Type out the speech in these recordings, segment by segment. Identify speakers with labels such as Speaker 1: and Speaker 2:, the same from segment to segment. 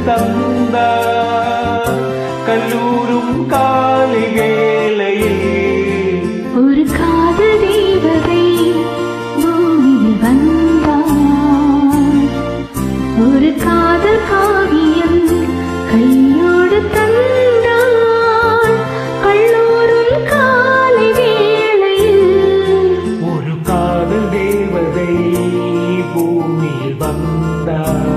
Speaker 1: தந்தார் கல்லூரும் காலை வேளையில்
Speaker 2: ஒரு காதல் தேவதை பூமியில் வந்தார் ஒரு காதல் காவியம் கையோடு தந்தார் கல்லூரும் காலை வேளையில்
Speaker 1: ஒரு காதல் தேவதை பூமியில் வந்தார்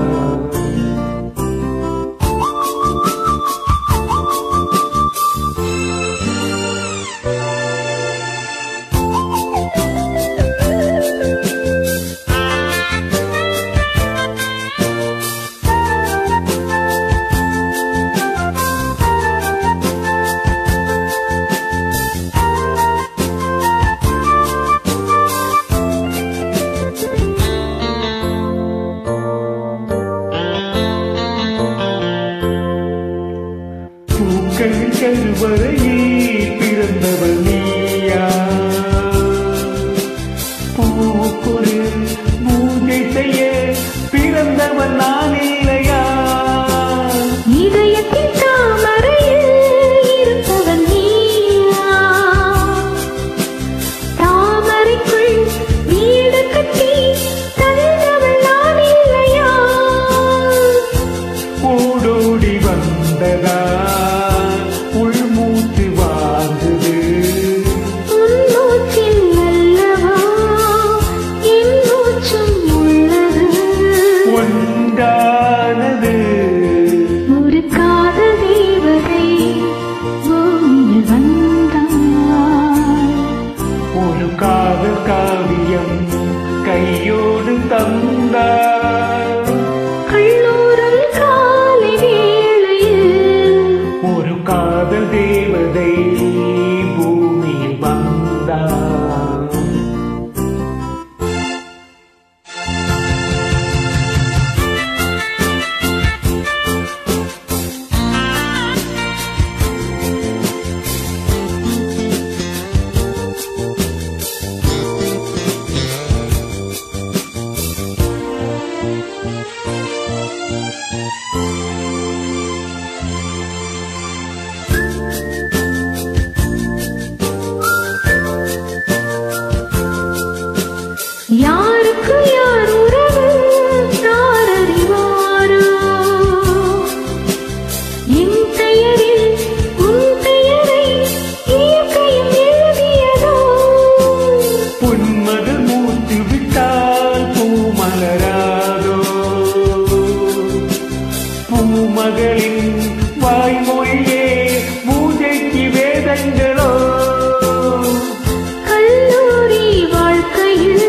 Speaker 1: கருவறையில் பிறந்தவள் நீயா பூவுக்கொரு பூஜை செய்ய பிறந்தவள் நான் இல்லையா
Speaker 2: இதயத்தின் தாமரையில் இருப்பவள் நீயா தாமரைக்குள் வீடு கட்டி தந்தவள் நான் இல்லையா
Speaker 1: ஓடோடி வந்ததா
Speaker 2: ஒரு காதல் தேவதை பூமியில் வந்தார்
Speaker 1: ஒரு காதல் காவியம் கையோடு தந்தார்
Speaker 2: கல்லூரும் காலை வேளையில்
Speaker 1: ஒரு காதல் தேவதை பூமியில் வந்தார்
Speaker 2: யாருக்கு யார் உறவு யார் அறிவாரோ என் பெயரில் உன் பெயரை இயற்கையும் எழுதியதோ
Speaker 1: பொன்மது மூத்து விட்டால் பூமலராதோ பூமகளின் வாய்மொழியே பூஜைக்கு வேதங்களோ
Speaker 2: கல்லூரி வாழ்க்கையில்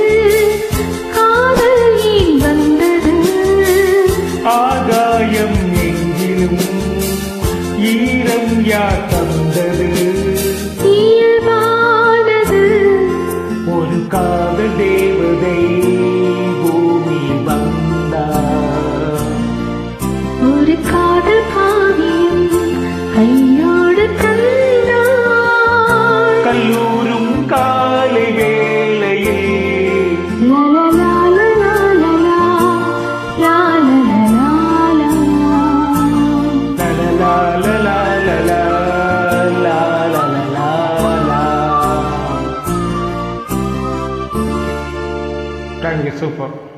Speaker 1: ஆகாயம் எங்கிலும் ஈரம் யார் தந்தது
Speaker 2: இயல்பானது
Speaker 1: ஒரு காதல் தேவதை பூமியில் வந்தார்
Speaker 2: ஒரு காதல் காவியம் கையோடு தந்தார்
Speaker 1: கல்லூரும் காலை வேளையில் Thank you, super.